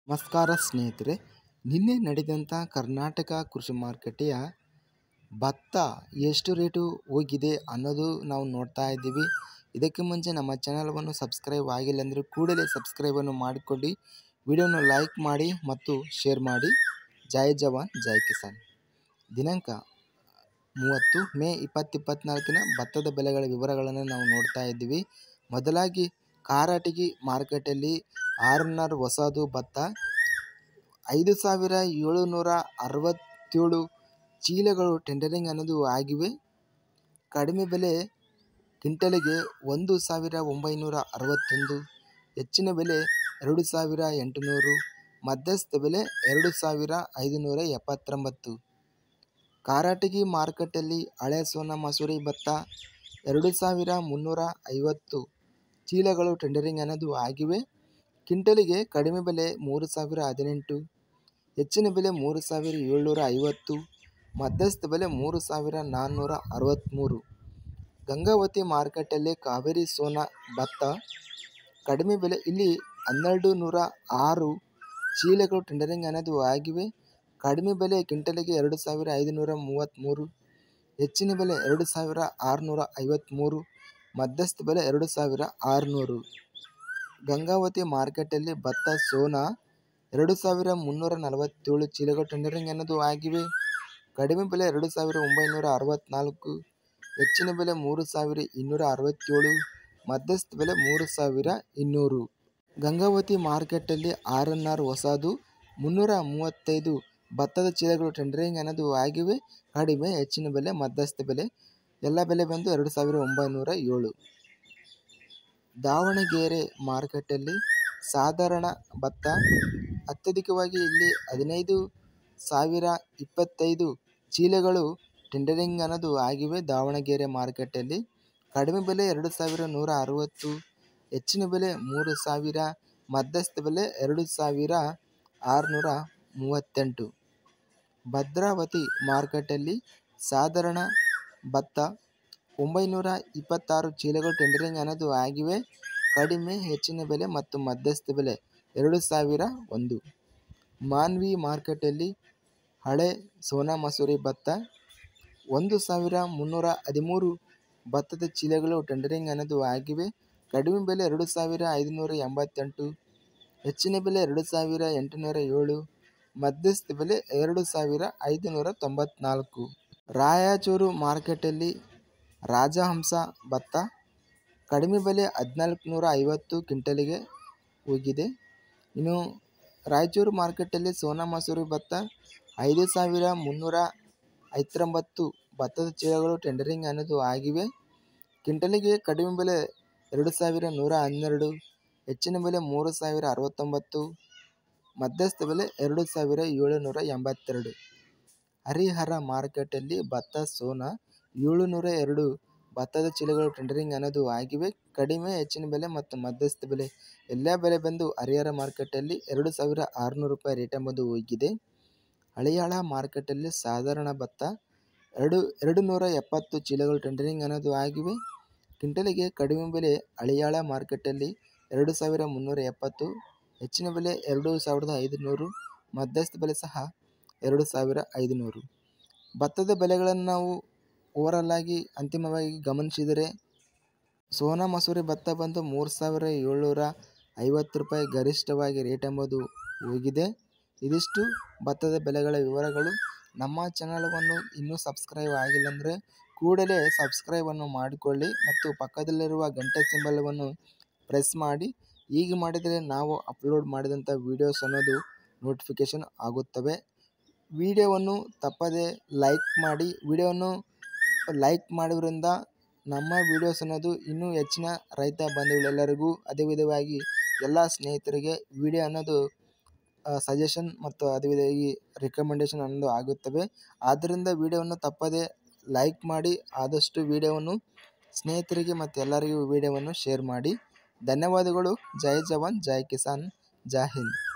ನಮಸ್ಕಾರ ಸ್ನೇಹಿತರೆ, ನಿನ್ನೆ ನಡೆದಂಥ ಕರ್ನಾಟಕ ಕೃಷಿ ಮಾರುಕಟ್ಟೆಯ ಭತ್ತ ಎಷ್ಟು ರೇಟು ಹೋಗಿದೆ ಅನ್ನೋದು ನಾವು ನೋಡ್ತಾ ಇದ್ದೀವಿ. ಇದಕ್ಕೆ ಮುಂಚೆ ನಮ್ಮ ಚಾನಲವನ್ನು ಸಬ್ಸ್ಕ್ರೈಬ್ ಆಗಿಲ್ಲ ಅಂದರೆ ಕೂಡಲೇ ಸಬ್ಸ್ಕ್ರೈಬನ್ನು ಮಾಡಿಕೊಂಡು ವಿಡಿಯೋನ ಲೈಕ್ ಮಾಡಿ ಮತ್ತು ಶೇರ್ ಮಾಡಿ. ಜೈ ಜವಾನ್ ಜೈ ಕಿಸಾನ್. ದಿನಾಂಕ 30 ಮೇ 2024 ಭತ್ತದ ಬೆಲೆಗಳ ವಿವರಗಳನ್ನು ನಾವು ನೋಡ್ತಾ ಇದ್ದೀವಿ. ಮೊದಲಾಗಿ ಕಾರಟಗಿ ಮಾರುಕಟ್ಟೆಯಲ್ಲಿ ಆರ್ಎನ್ಆರ್ ಹೊಸದು ಭತ್ತ 5767 ಚೀಲಗಳು ಟೆಂಡರಿಂಗ್ ಅನ್ನೋದು ಆಗಿವೆ. ಕಡಿಮೆ ಬೆಲೆ ಕ್ವಿಂಟಲಿಗೆ 1961, ಹೆಚ್ಚಿನ ಬೆಲೆ 2800, ಮಧ್ಯಸ್ಥ ಬೆಲೆ 2579. ಕಾರಟಗಿ ಮಾರುಕಟ್ಟೆಯಲ್ಲಿ ಹಳೆ ಸೋನಾ ಮಸೂರಿ ಭತ್ತ 2350 ಚೀಲಗಳು ಟೆಂಡರಿಂಗ್ ಅನ್ನೋದು ಆಗಿವೆ. ಕ್ವಿಂಟಲಿಗೆ ಕಡಿಮೆ ಬೆಲೆ 3018, ಹೆಚ್ಚಿನ ಬೆಲೆ 3750, ಮಧ್ಯಸ್ಥ ಬೆಲೆ 3463. ಗಂಗಾವತಿ ಮಾರುಕಟ್ಟೆಯಲ್ಲಿ ಕಾವೇರಿ ಸೋನಾ ಭತ್ತ ಕಡಿಮೆ ಬೆಲೆ ಇಲ್ಲಿ 1206 ಚೀಲಗಳು ಟೆಂಡರಿಂಗ್ ಅನ್ನೋದು ಆಗಿವೆ. ಕಡಿಮೆ ಬೆಲೆ ಕ್ವಿಂಟಲಿಗೆ 2533, ಹೆಚ್ಚಿನ ಬೆಲೆ 2653, ಮಧ್ಯಸ್ಥ ಬೆಲೆ 2600. ಗಂಗಾವತಿ ಮಾರುಕಟ್ಟೆಯಲ್ಲಿ ಭತ್ತ ಸೋನಾ 2347 ಚೀಲಗಳು ಟೆಂಡರಿಂಗ್ ಅನ್ನೋದು ಆಗಿವೆ. ಕಡಿಮೆ ಬೆಲೆ 2964, ಹೆಚ್ಚಿನ ಬೆಲೆ 3267, ಮಧ್ಯಸ್ಥ ಬೆಲೆ 3200. ಗಂಗಾವತಿ ಮಾರುಕಟ್ಟೆಯಲ್ಲಿ ಆರ್ಎನ್ಆರ್ ಹೊಸದು 335 ಭತ್ತದ ಚೀಲಗಳು ಟೆಂಡರಿಂಗ್ ಅನ್ನೋದು ಆಗಿವೆ. ಕಡಿಮೆ, ಹೆಚ್ಚಿನ ಬೆಲೆ, ಮಧ್ಯಸ್ಥ ಬೆಲೆ ಎಲ್ಲ ಬೆಲೆ ಬಂದು 2907. ದಾವಣಗೆರೆ ಮಾರುಕಟ್ಟೆಯಲ್ಲಿ ಸಾಧಾರಣ ಭತ್ತ ಅತ್ಯಧಿಕವಾಗಿ ಇಲ್ಲಿ 15025 ಚೀಲಗಳು ಟೆಂಡರಿಂಗ್ ಅನ್ನೋದು ಆಗಿವೆ. ದಾವಣಗೆರೆ ಮಾರುಕಟ್ಟೆಯಲ್ಲಿ ಕಡಿಮೆ ಬೆಲೆ 2160, ಹೆಚ್ಚಿನ ಬೆಲೆ 3000, ಮಧ್ಯಸ್ಥ ಬೆಲೆ 2638. ಭದ್ರಾವತಿ ಮಾರುಕಟ್ಟೆಯಲ್ಲಿ ಸಾಧಾರಣ ಭತ್ತ 926 ಚೀಲಗಳು ಟೆಂಡರಿಂಗ್ ಅನ್ನೋದು ಆಗಿವೆ. ಕಡಿಮೆ, ಹೆಚ್ಚಿನ ಬೆಲೆ ಮತ್ತು ಮಧ್ಯಸ್ಥ ಬೆಲೆ 2001. ಮಾನ್ವಿ ಮಾರುಕಟ್ಟೆಯಲ್ಲಿ ಹಳೆ ಸೋನಾ ಮಸೂರಿ ಭತ್ತ 1313 ಭತ್ತದ ಚೀಲಗಳು ಟೆಂಡರಿಂಗ್ ಅನ್ನೋದು ಆಗಿವೆ. ಕಡಿಮೆ ಬೆಲೆ 2588, ಹೆಚ್ಚಿನ ಬೆಲೆ 2807, ಮಧ್ಯಸ್ಥ ಬೆಲೆ 2594. ರಾಯಚೂರು ಮಾರುಕಟ್ಟೆಯಲ್ಲಿ ರಾಜಹಂಸ ಭತ್ತ ಕಡಿಮೆ ಬೆಲೆ 1450 ಕ್ವಿಂಟಲಿಗೆ ಹೋಗಿದೆ. ಇನ್ನು ರಾಯಚೂರು ಮಾರುಕಟ್ಟೆಯಲ್ಲಿ ಸೋನಾ ಮಸೂರಿ ಭತ್ತ 5319 ಭತ್ತದ ಚೀಲಗಳು ಟೆಂಡರಿಂಗ್ ಅನ್ನೋದು ಆಗಿವೆ. ಕ್ವಿಂಟಲಿಗೆ ಕಡಿಮೆ ಬೆಲೆ 2112, ಹೆಚ್ಚಿನ ಬೆಲೆ 3069, ಮಧ್ಯಸ್ಥ ಬೆಲೆ 2782. ಹರಿಹರ ಮಾರುಕಟ್ಟೆಯಲ್ಲಿ ಭತ್ತ ಸೋನಾ 702 ಭತ್ತದ ಚೀಲಗಳು ಟೆಂಡರಿಂಗ್ ಅನ್ನೋದು ಆಗಿವೆ. ಕಡಿಮೆ, ಹೆಚ್ಚಿನ ಬೆಲೆ ಮತ್ತು ಮಧ್ಯಸ್ಥ ಬೆಲೆ ಎಲ್ಲ ಬೆಲೆ ಬಂದು ಹರಿಹರ ಮಾರುಕಟ್ಟೆಯಲ್ಲಿ 2600 ರೇಟ್ ಎಂಬುದು ಹೋಗಿದೆ. ಹಳಿಯಾಳ ಮಾರುಕಟ್ಟೆಯಲ್ಲಿ ಸಾಧಾರಣ ಭತ್ತ 270 ಚೀಲಗಳು ಟೆಂಡರಿಂಗ್ ಅನ್ನೋದು ಆಗಿವೆ. ಕ್ವಿಂಟಲಿಗೆ ಕಡಿಮೆ ಬೆಲೆ ಹಳಿಯಾಳ ಮಾರುಕಟ್ಟೆಯಲ್ಲಿ 2370, ಹೆಚ್ಚಿನ ಬೆಲೆ 2500, ಮಧ್ಯಸ್ಥ ಬೆಲೆ ಸಹ 2500. ಭತ್ತದ ಬೆಲೆಗಳನ್ನು ನಾವು ಓವರಾಲ್ ಆಗಿ ಅಂತಿಮವಾಗಿ ಗಮನಿಸಿದರೆ ಸೋನಾ ಮಸೂರಿ ಭತ್ತ ಬಂದು 3750 ಗರಿಷ್ಠವಾಗಿ ರೇಟ್ ಎಂಬುದು ಹೋಗಿದೆ. ಇದಿಷ್ಟು ಭತ್ತದ ಬೆಲೆಗಳ ವಿವರಗಳು. ನಮ್ಮ ಚಾನಲವನ್ನು ಇನ್ನೂ ಸಬ್ಸ್ಕ್ರೈಬ್ ಆಗಿಲ್ಲ ಅಂದರೆ ಕೂಡಲೇ ಸಬ್ಸ್ಕ್ರೈಬನ್ನು ಮಾಡಿಕೊಳ್ಳಿ ಮತ್ತು ಪಕ್ಕದಲ್ಲಿರುವ ಗಂಟೆ ಸಿಂಬಲವನ್ನು ಪ್ರೆಸ್ ಮಾಡಿ. ಹೀಗೆ ಮಾಡಿದರೆ ನಾವು ಅಪ್ಲೋಡ್ ಮಾಡಿದಂಥ ವೀಡಿಯೋಸ್ ಅನ್ನೋದು ನೋಟಿಫಿಕೇಷನ್ ಆಗುತ್ತವೆ. ವಿಡಿಯೋವನ್ನು ತಪ್ಪದೆ ಲೈಕ್ ಮಾಡಿ. ವಿಡಿಯೋವನ್ನು ಲೈಕ್ ಮಾಡೋದ್ರಿಂದ ನಮ್ಮ ವಿಡಿಯೋಸ್ ಅನ್ನೋದು ಇನ್ನೂ ಹೆಚ್ಚಿನ ರೈತ ಬಂಧುಗಳೆಲ್ಲರಿಗೂ, ಅದೇ ವಿಧವಾಗಿ ಎಲ್ಲ ಸ್ನೇಹಿತರಿಗೆ ವಿಡಿಯೋ ಅನ್ನೋದು ಸಜೆಷನ್ ಮತ್ತು ಅದೇ ವಿಧವಾಗಿ ರಿಕಮೆಂಡೇಷನ್ ಅನ್ನೋದು ಆಗುತ್ತವೆ. ಆದ್ದರಿಂದ ವಿಡಿಯೋವನ್ನು ತಪ್ಪದೆ ಲೈಕ್ ಮಾಡಿ, ಆದಷ್ಟು ವಿಡಿಯೋವನ್ನು ಸ್ನೇಹಿತರಿಗೆ ಮತ್ತು ಎಲ್ಲರಿಗೂ ವಿಡಿಯೋವನ್ನು ಶೇರ್ ಮಾಡಿ. ಧನ್ಯವಾದಗಳು. ಜೈ ಜವಾನ್ ಜೈ ಕಿಸಾನ್. ಜೈ ಹಿಂದ್.